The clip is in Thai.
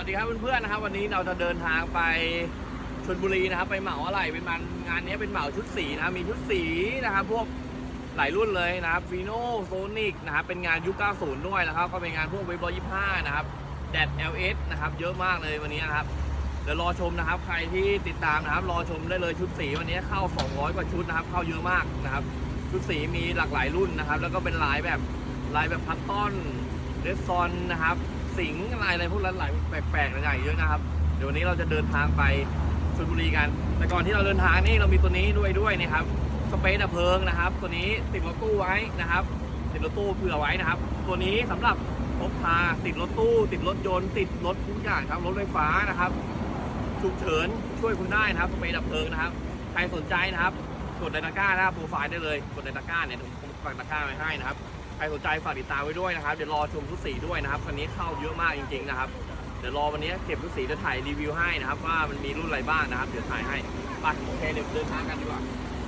ดีครับเพื่อนๆนะครับวันนี้เราจะเดินทางไปชลบุรีนะครับไปเหมาอะไรเป็นงานนี้เป็นเหมาชุดสีนะมีชุดสีนะครับพวกหลายรุ่นเลยนะครับฟีโน่โซนิกนะครับเป็นงานยุค 90 ด้วยนะครับก็เป็นงานพวกเวฟ125นะครับแดด LS นะครับเยอะมากเลยวันนี้นะครับเดี๋ยวรอชมนะครับใครที่ติดตามนะครับรอชมได้เลยชุดสีวันนี้เข้า200กว่าชุดนะครับเข้าเยอะมากนะครับชุดสีมีหลากหลายรุ่นนะครับแล้วก็เป็นลายแบบพัตตอนเรสซอนนะครับสิงอะไรพวกนั้นหลายแปลกๆหลายเยอะนะครับเดี๋ยววันนี้เราจะเดินทางไปชลบุรีกันแต่ก่อนที่เราเดินทางนี่เรามีตัวนี้ด้วยนะครับสเปรย์ดับเพลิงนะครับตัวนี้ติดรถตู้ไว้นะครับติดรถตู้เผื่อไว้นะครับตัวนี้สำหรับพกพาติดรถตู้ติดรถยนต์ติดรถทุกอย่างครับรถไฟฟ้านะครับฉุกเฉินช่วยคุณได้นะครับสเปรย์ดับเพลิงนะครับใครสนใจนะครับกดในตะกร้าหน้าโปรไฟล์ได้เลยกดในตะกร้าเนี่ยผมฝากตะกร้าไว้ให้นะครับใครสนใจฝากติดตามไว้ด้วยนะครับเดี๋ยวรอชมชุดสีด้วยนะครับวันนี้เข้าเยอะมากจริงๆนะครับเดี๋ยวรอวันนี้เก็บชุดสีจะถ่ายรีวิวให้นะครับว่ามันมีรุ่นอะไรบ้างนะครับเดี๋ยวถ่ายให้ไปโอเคเดี๋ยวเดินทางกันดีกว่า